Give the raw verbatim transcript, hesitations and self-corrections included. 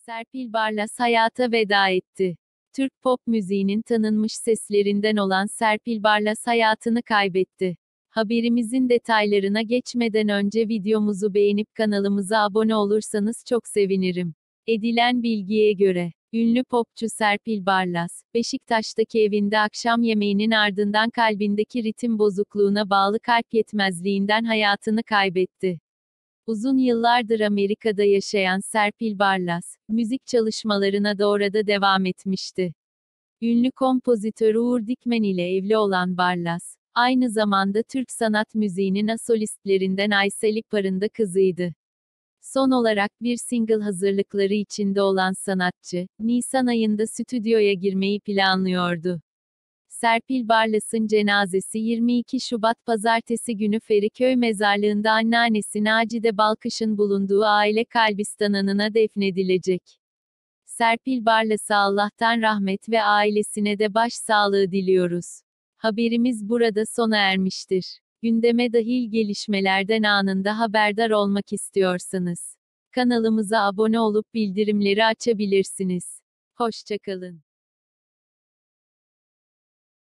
Serpil Barlas hayata veda etti. Türk pop müziğinin tanınmış seslerinden olan Serpil Barlas hayatını kaybetti. Haberimizin detaylarına geçmeden önce videomuzu beğenip kanalımıza abone olursanız çok sevinirim. Edilen bilgiye göre, ünlü popçu Serpil Barlas, Beşiktaş'taki evinde akşam yemeğinin ardından kalbindeki ritim bozukluğuna bağlı kalp yetmezliğinden hayatını kaybetti. Uzun yıllardır Amerika'da yaşayan Serpil Barlas, müzik çalışmalarına da orada devam etmişti. Ünlü kompozitör Uğur Dikmen ile evli olan Barlas, aynı zamanda Türk sanat müziğinin asolistlerinden Aysel İpar'ın da kızıydı. Son olarak bir single hazırlıkları içinde olan sanatçı, Nisan ayında stüdyoya girmeyi planlıyordu. Serpil Barlas'ın cenazesi yirmi iki Şubat Pazartesi günü Feriköy Mezarlığı'nda anneannesi Nacide Balkış'ın bulunduğu aile kabristanlığına defnedilecek. Serpil Barlas'a Allah'tan rahmet ve ailesine de başsağlığı diliyoruz. Haberimiz burada sona ermiştir. Gündeme dahil gelişmelerden anında haberdar olmak istiyorsanız kanalımıza abone olup bildirimleri açabilirsiniz. Hoşça kalın.